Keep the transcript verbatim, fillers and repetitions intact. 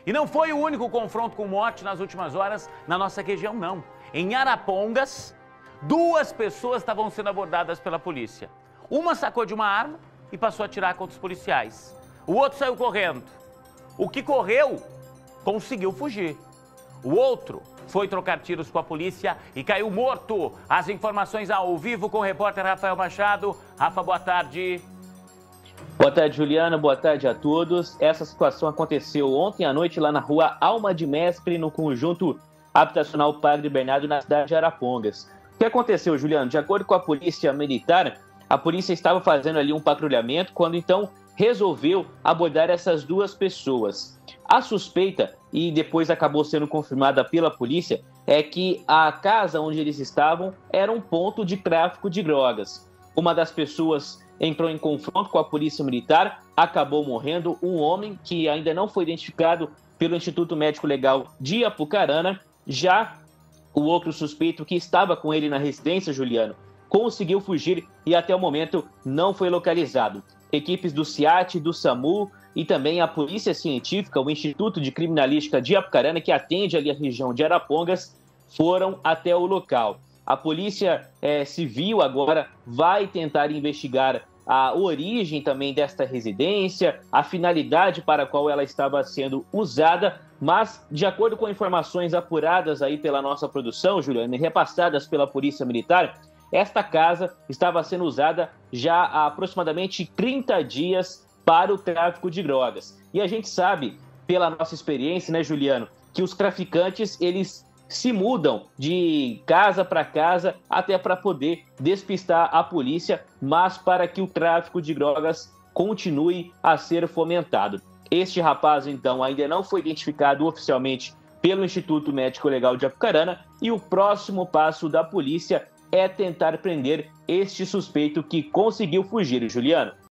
E não foi o único confronto com morte nas últimas horas na nossa região, não. Em Arapongas, duas pessoas estavam sendo abordadas pela polícia. Uma sacou de uma arma e passou a atirar contra os policiais. O outro saiu correndo. O que correu conseguiu fugir. O outro foi trocar tiros com a polícia e caiu morto. As informações ao vivo com o repórter Rafael Machado. Rafa, boa tarde. Boa tarde, Juliana. Boa tarde a todos. Essa situação aconteceu ontem à noite lá na rua Alma de Mestre, no conjunto habitacional Padre Bernardo, na cidade de Arapongas. O que aconteceu, Juliano? De acordo com a polícia militar, a polícia estava fazendo ali um patrulhamento quando então resolveu abordar essas duas pessoas. A suspeita, e depois acabou sendo confirmada pela polícia, é que a casa onde eles estavam era um ponto de tráfico de drogas. Uma das pessoas entrou em confronto com a polícia militar, acabou morrendo. Um homem que ainda não foi identificado pelo Instituto Médico Legal de Apucarana. Já o outro suspeito que estava com ele na residência, Juliano, conseguiu fugir e até o momento não foi localizado. Equipes do SEAT, do SAMU e também a Polícia Científica, o Instituto de Criminalística de Apucarana, que atende ali a região de Arapongas, foram até o local. A Polícia eh, Civil agora vai tentar investigar a origem também desta residência, a finalidade para a qual ela estava sendo usada, mas, de acordo com informações apuradas aí pela nossa produção, Juliana, e repassadas pela Polícia Militar, esta casa estava sendo usada já há aproximadamente trinta dias para o tráfico de drogas. E a gente sabe, pela nossa experiência, né, Juliano, que os traficantes, eles se mudam de casa para casa até para poder despistar a polícia, mas para que o tráfico de drogas continue a ser fomentado. Este rapaz, então, ainda não foi identificado oficialmente pelo Instituto Médico Legal de Apucarana e o próximo passo da polícia é tentar prender este suspeito que conseguiu fugir, Juliano.